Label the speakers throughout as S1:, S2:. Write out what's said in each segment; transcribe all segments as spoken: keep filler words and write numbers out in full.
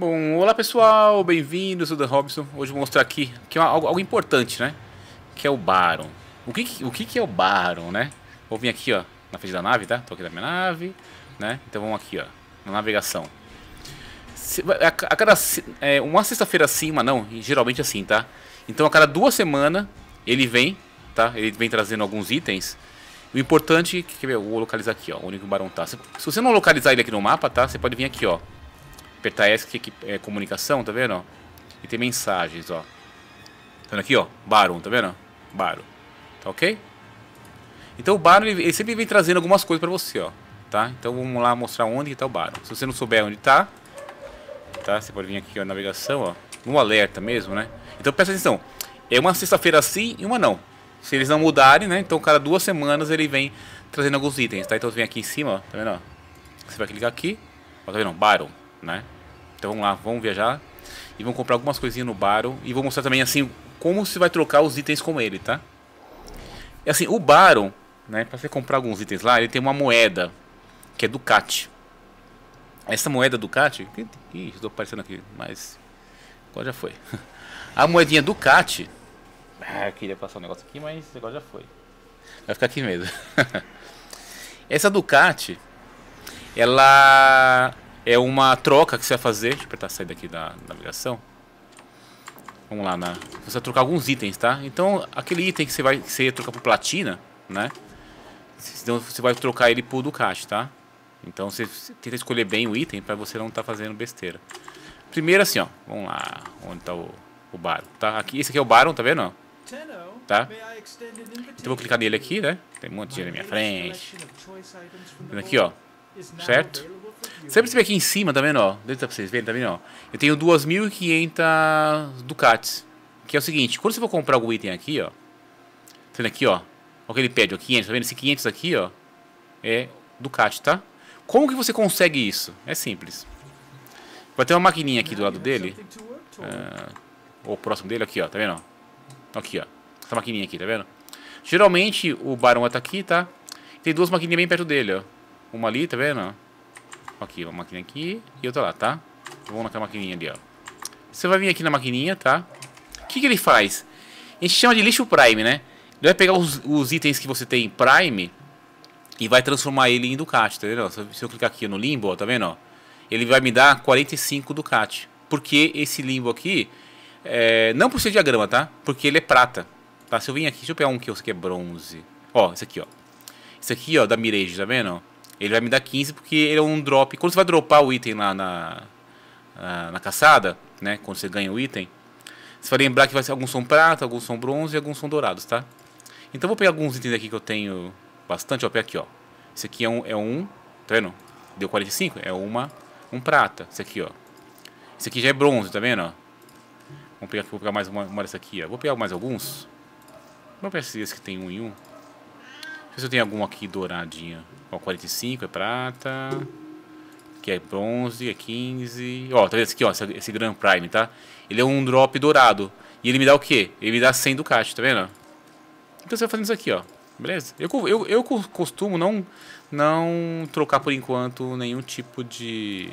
S1: Bom, olá pessoal, bem-vindos, eu sou o Dan Robson. Hoje eu vou mostrar aqui que é algo, algo importante, né? Que é o Baron. O que, que- o que, que é o Baron, né? Vou vir aqui, ó, na frente da nave, tá? Tô aqui na minha nave, né? Então vamos aqui, ó, na navegação. Se- A, a cada se- é, uma sexta-feira sim, uma não, e geralmente assim, tá? Então a cada duas semanas ele vem, tá? Ele vem trazendo alguns itens. O importante, quer ver? Eu vou localizar aqui, ó, onde que o Barão tá. Se, se você não localizar ele aqui no mapa, tá? Você pode vir aqui, ó. Apertar S que aqui é comunicação, tá vendo? Ó? E tem mensagens, ó. Tá vendo aqui, ó? Baron, tá vendo? Baron. Tá ok? Então o Baron, ele, ele sempre vem trazendo algumas coisas pra você, ó. Tá? Então vamos lá mostrar onde que tá o Baron. Se você não souber onde tá, tá? Você pode vir aqui, ó, navegação, ó. No alerta mesmo, né? Então presta atenção. É uma sexta-feira sim e uma não. Se eles não mudarem, né? Então cada duas semanas ele vem trazendo alguns itens, tá? Então você vem aqui em cima, ó. Tá vendo, ó? Você vai clicar aqui. Ó, tá vendo? Baron, né? Então vamos lá, vamos viajar e vamos comprar algumas coisinhas no Baron. E vou mostrar também assim como você vai trocar os itens com ele, tá? E assim, o Baron, né, para você comprar alguns itens lá, ele tem uma moeda que é Ducati. Essa moeda Ducati, ih, estou aparecendo aqui, mas agora já foi. A moedinha Ducati, ah, eu queria passar um negócio aqui, mas agora já foi. Vai ficar aqui mesmo. Essa Ducati, ela é uma troca que você vai fazer. Deixa eu apertar sair daqui da navegação. Vamos lá, na, você vai trocar alguns itens, tá? Então, aquele item que você vai que você ia trocar por platina, né? Então você vai trocar ele por Ducati, tá? Então você tenta escolher bem o item para você não estar tá fazendo besteira. Primeiro assim, ó. Vamos lá, onde tá o, o Baron, tá? Aqui, esse aqui é o Baron, tá vendo? Tá? Então eu vou clicar nele aqui, né? Tem um monte de dinheiro na minha frente. Vendo aqui, ó. Certo? Você percebe aqui em cima, tá vendo, ó? Deixa pra vocês verem, tá vendo, ó? Eu tenho duas mil e quinhentas Ducatis. Que é o seguinte, quando você for comprar algum item aqui, ó. Tá vendo aqui, ó? Olha o que ele pede, ó, quinhentos, tá vendo? Esse quinhentos aqui, ó, é Ducati, tá? Como que você consegue isso? É simples. Vai ter uma maquininha aqui do lado dele. Uh, ou próximo dele, aqui, ó, tá vendo? Aqui, ó. Essa maquininha aqui, tá vendo? Geralmente o Barão tá aqui, tá? Tem duas maquininhas bem perto dele, ó. Uma ali, tá vendo? Aqui, uma maquininha aqui e outra lá, tá? Vamos naquela maquininha ali, ó. Você vai vir aqui na maquininha, tá? O que que ele faz? A gente chama de lixo Prime, né? Ele vai pegar os, os itens que você tem em Prime e vai transformar ele em Ducati, tá vendo? Se eu clicar aqui no limbo, ó, tá vendo? Ó? Ele vai me dar quarenta e cinco Ducati. Porque esse limbo aqui, é, não por ser diagrama, tá? Porque ele é prata. Tá? Se eu vim aqui, deixa eu pegar um que eu sei que é bronze. Ó, esse aqui, ó. Esse aqui, ó, da Mirage, tá vendo? Ele vai me dar quinze porque ele é um drop. Quando você vai dropar o item lá na, na, na caçada, né? Quando você ganha o item, você vai lembrar que vai ser, alguns são prata, alguns são bronze e alguns são dourados, tá? Então eu vou pegar alguns itens aqui que eu tenho bastante, ó. Pega aqui, ó. Esse aqui é um, é um, tá vendo? Deu quarenta e cinco? É uma, um prata. Esse aqui, ó. Esse aqui já é bronze, tá vendo? Ó? Vamos pegar aqui, vou pegar mais uma, uma dessa aqui, ó. Vou pegar mais alguns. Vamos pegar esse que tem um em um. Deixa eu ver se eu tenho algum aqui douradinho. Ó, quarenta e cinco é prata. Aqui é bronze, é quinze. Ó, tá vendo esse aqui, ó, esse, esse Grand Prime, tá? Ele é um drop dourado. E ele me dá o quê? Ele me dá cem Ducati, tá vendo? Então você vai fazendo isso aqui, ó. Beleza? Eu, eu, eu costumo não, não trocar por enquanto nenhum tipo de...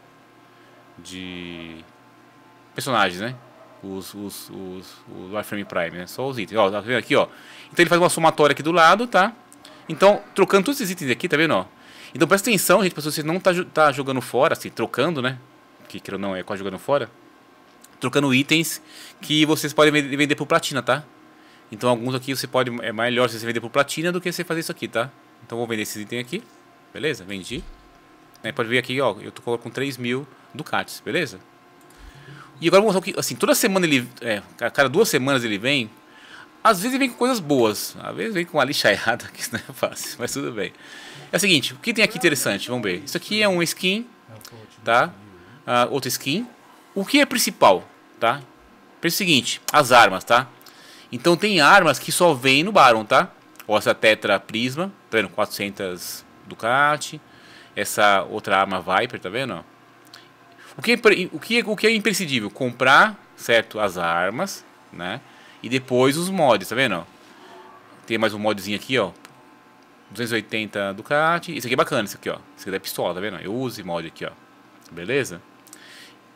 S1: De... personagens, né? Os, os, os, os Warframe Prime, né? Só os itens. Ó, tá vendo aqui, ó? Então ele faz uma somatória aqui do lado, tá? Então, trocando todos esses itens aqui, tá vendo, ó? Então presta atenção, gente, pra você não tá, tá jogando fora, assim, trocando, né? Que queira ou não, é quase jogando fora. Trocando itens que vocês podem vender por platina, tá? Então alguns aqui você pode, é melhor você vender por platina do que você fazer isso aqui, tá? Então vou vender esses itens aqui, beleza? Vendi. Aí pode ver aqui, ó, eu tô com três mil Ducatis, beleza? E agora vamos mostrar que, assim, toda semana ele, é, a cada duas semanas ele vem. Às vezes ele vem com coisas boas, às vezes vem com uma lixaiada, que isso não é fácil, mas tudo bem. É o seguinte, o que tem aqui interessante, vamos ver. Isso aqui é um skin, tá? Uh, outra skin. O que é principal, tá? É o seguinte, as armas, tá? Então tem armas que só vem no Baron, tá? Ó, essa Tetra Prisma, tá vendo? quatrocentos Ducati. Essa outra arma Viper, tá vendo? O que, é, o, que é, o que é imprescindível? Comprar, certo, as armas, né? E depois os mods, tá vendo? Tem mais um modzinho aqui, ó. duzentos e oitenta Ducati. Esse aqui é bacana, esse aqui, ó. Esse aqui é da pistola, tá vendo? Eu uso esse mod aqui, ó. Beleza?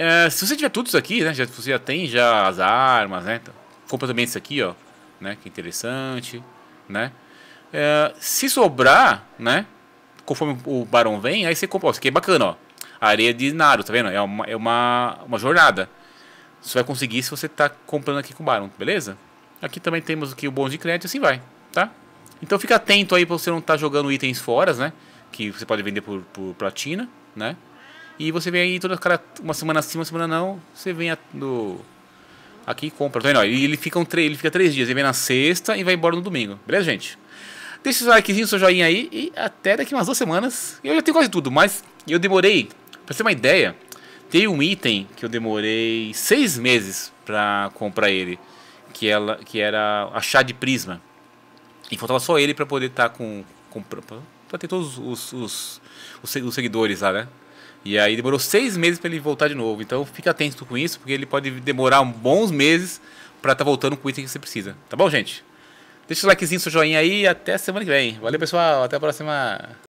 S1: É, se você tiver tudo isso aqui, né? Já, você já tem já as armas, né? Então, compra também esse aqui, ó. Né? Que é interessante, né? É, se sobrar, né? Conforme o Barão vem, aí você compra. Ó, isso aqui é bacana, ó. A areia de Naru, tá vendo? É uma, é uma, uma jornada. Você vai conseguir se você tá comprando aqui com o Barão, beleza? Aqui também temos aqui o bônus de crédito e assim vai, tá? Então fica atento aí pra você não estar tá jogando itens fora, né? Que você pode vender por, por platina, né? E você vem aí toda cara, uma semana sim, uma semana não. Você vem a, no, aqui e compra, tá vendo? E ele fica, um, ele fica três dias. Ele vem na sexta e vai embora no domingo, beleza, gente? Deixa o seu likezinho, seu joinha aí. E até daqui umas duas semanas. Eu já tenho quase tudo, mas eu demorei, pra você ter uma ideia, tem um item que eu demorei seis meses pra comprar ele. Que, ela, que era a chá de prisma. E faltava só ele pra poder estar tá com, com. Pra ter todos os, os, os, os seguidores lá, né? E aí demorou seis meses pra ele voltar de novo. Então fica atento com isso, porque ele pode demorar bons meses pra estar tá voltando com o item que você precisa. Tá bom, gente? Deixa o likezinho, seu joinha aí e até semana que vem. Valeu, pessoal. Até a próxima.